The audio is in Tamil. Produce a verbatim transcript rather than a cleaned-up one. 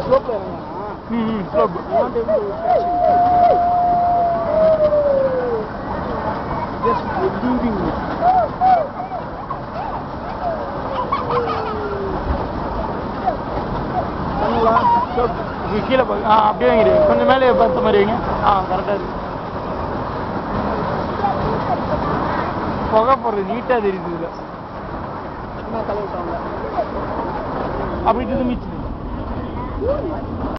ஸ்லோப் ம் ஸ்லோப் just leaving பண்ணலா ஸ்லோப் கீழ போய் ஆ அப்படியே வைங்க கொஞ்சம் மேலே பார்த்த மாதிரி வைங்க ஆ கரெக்டா இருக்கு புகை போடுறது நீட்டா தெரியுது இதுல என்ன கலர் அப்படி திரும்பிச்சு